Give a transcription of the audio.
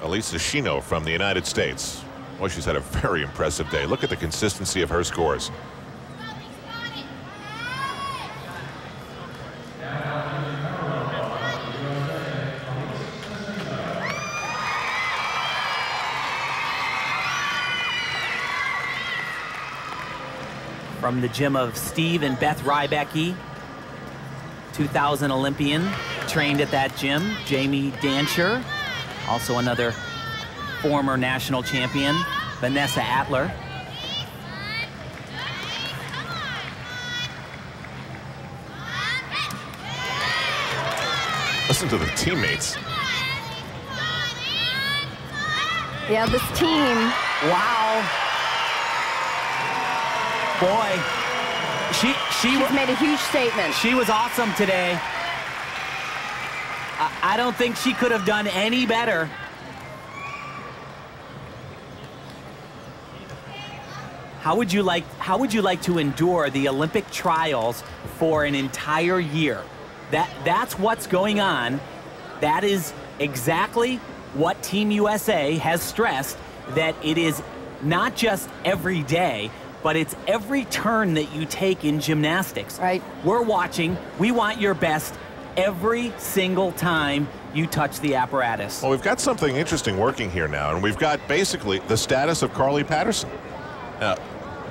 Elisa Shino from the United States. Well, she's had a very impressive day. Look at the consistency of her scores. From the gym of Steve and Beth Rybecki, 2000 Olympian, trained at that gym. Jamie Dancher, also another former national champion. Vanessa Atler. Listen to the teammates. Yeah, this team. Wow. Boy, she's made a huge statement. She was awesome today. I don't think she could have done any better. How would you like to endure the Olympic trials for an entire year? That's what's going on. That is exactly what Team USA has stressed, that it is not just every day, but it's every turn that you take in gymnastics. Right. We're watching. We want your best every single time you touch the apparatus. Well, we've got something interesting working here now, and we've got basically the status of Carly Patterson.